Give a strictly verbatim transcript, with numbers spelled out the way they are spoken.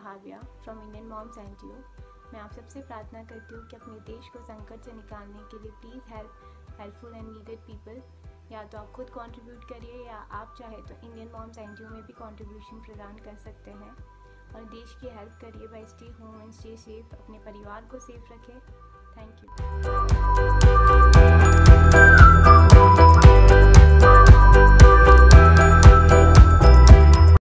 Bhavya from Indian moms NGO. मैं आप सबसे प्रार्थना करती हूँ कि अपने देश को संकट से निकालने के लिए please help helpful and needed people. या तो आप खुद कंट्रीब्यूट करिए या आप चाहे तो इंडियन मॉम्स एनजीओ में भी कंट्रीब्यूशन प्रदान कर सकते हैं और देश की हेल्प करिए by stay home and stay safe. अपने परिवार को सेफ रखें। Thank you.